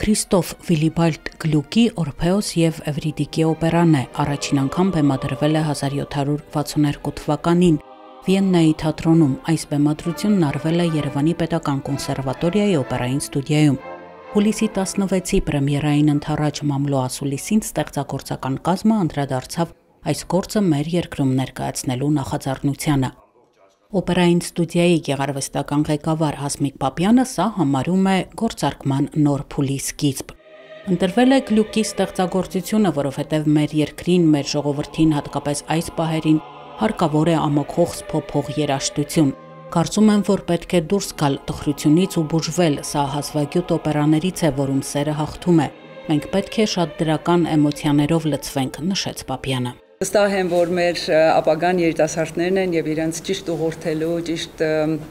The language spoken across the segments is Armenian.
Քրիստոֆ Վիլիբալդ Գլյուկի Օրփեոս և Էվրիդիկե օպերան է, առաջին անգամ բեմադրվել է 1762 թվականին Վիեննայի թատրոնում, այս բեմադրությունն արվել է Երևանի պետական կոնսերվատորիայի օպերային ստուդիայում։ Հուլիսի 16-ի պրեմիերային ընթառաջ մամլո ասուլիսին ստեղծագործական կազմը անդրադարձավ այս գործը մեր երկրում ներկայացնելու նախաձեռնությանը։ Օպերային ստուդիայի գեղարվեստական ղեկավար Հասմիկ Պապյանը սա համարում է գործարկման նոր փուլի սկիզբ։ Ընտրվել է Գլյուկի ստեղծագործությունը, որովհետև մեր երկրին, մեր ժողովրդին, հատկապես այս պահերին հարկավոր է ամոքող սփոփող երաժշտություն։ Կարծում եմ, որ պետք է դուրս գալ տխրությունից ու բուժվել, սա հազվագյուտ օպերաներից է, որում սերը հաղթում է։ Մենք պետք է շատ դրական էմոցիաներով լցվենք, նշեց Պապյանը։ Վստահ եմ, որ մեր ապագան երիտասարդներն են եւ իրենց ճիշտ ուղղորդելու, ճիշտ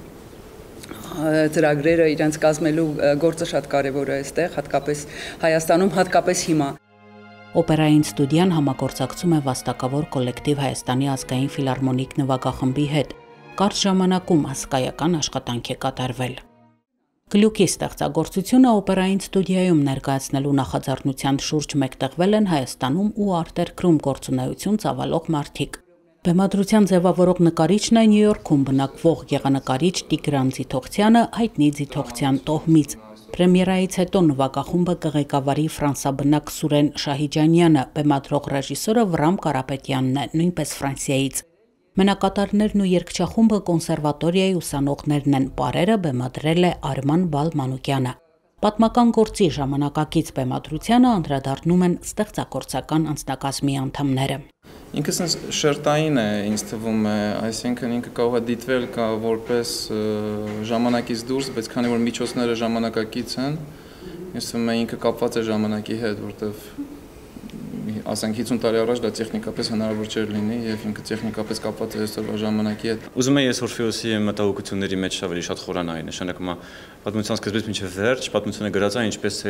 ծրագրերը իրենց կազմելու գործը շատ կարեւոր է այստեղ, հատկապես Հայաստանում, հատկապես հիմա։ Օպերային ստուդիան համագործակցում է վաստակավոր կոլեկտիվ Հայաստանի ազգային ֆիլհարմոնիկ նվագախմբի հետ։ Կարճ ժամանակում հսկայական աշխատանք է կատարվել։ Գլյուկի ստեղծագործությունը օպերային ստուդիայում ներկայացնելու նախաձեռնության շուրջ մեկտեղվել են Հայաստանում ու արտերկրում գործունեություն ծավալող մարդիկ։ Բեմադրության ձևավորող նկարիչն է Նյու Յորքում բնակվող գեղանկարիչ Տիգրան Ձիթողցյանը հայտնի Ձիթողցյան տոհմից։ Պրեմիերայից հետո նվագախումբը կղեկավարի ֆրանսաբնակ Սուրեն Շահիջանյանը, բեմադրող ռեժիսորը Վրամ Կարապետյանն է, նույնպես Ֆրանսիայից։ Մենակատարներն ու երգչախումբը կոնսերվատորիայի ուսանողներն են, պարերը բեմադրել է Արման Բալ-Մանուկյանը։ Պատմական գործի ժամանակակից բեմադրությանը անդրադառնում են ստեղծագործական անձնակազմի անդամները։ Ինքը շերտային է, ինձ թվում է, այսինքն ինքը կարող է դիտվել որպես ժամանակից դուրս, բայց քանի որ միջոցները ժամանակակից են, ինձ թվում է ինքը կապված է ժամանակի հետ, որտեղ ասենք 50 տարի առաջ դա տեխնիկապես հնարավոր չէր լինի եւ ինքը տեխնիկապես կապված է այսօրվա ժամանակի հետ։ Ուզում եմ ես Օրֆեոսի մտահոգությունների մեջ ավելի շատ խորանայի, նշանակում է պատմության սկզբից մինչև վերջ, պատմությունը գրած է ինչպես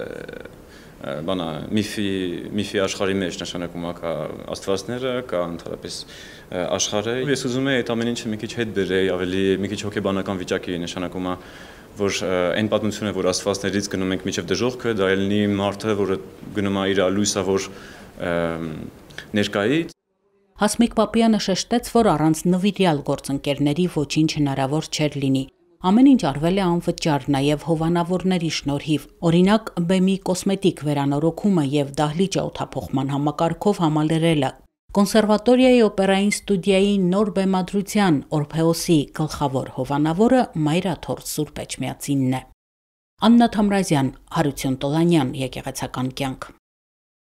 բանա միֆի աշխարհի մեջ, նշանակում է կա աստվածները, կա ընդհանրապես աշխարհը։ Ես ուզում եմ այդ ամեն ինչը մի քիչ հետ բերեի, ավելի մի քիչ հոգեբանական վիճակի, նշանակում է որ այն պատմությունը, որ աստվածներից գնում ենք միջև դժողքը, դա ելնի մարդը, որը գնում է իր լույսավոր ներկայից։ Հասմիկ Պապյանը շեշտեց, որ առանց նվիրյալ գործընկերների ոչինչ հնարավոր չէր լինի։ Ամեն ինչ արվել է անվճար, նաև հովանավորների շնորհիվ։ Օրինակ, բեմի կոսմետիկ վերանորոգումը եւ դահլիճ օդափոխման համակարգով համալրելը։ Կոնսերվատորիայի օպերային ստուդիայի նոր բեմադրության Օրփեոսի գլխավոր հովանավորը Մայրաթոր Սուրբ Էջմիածինն է։ Աննա Թամրազյան, Հարություն Տոլանյան, Եկեղեցական կյանք։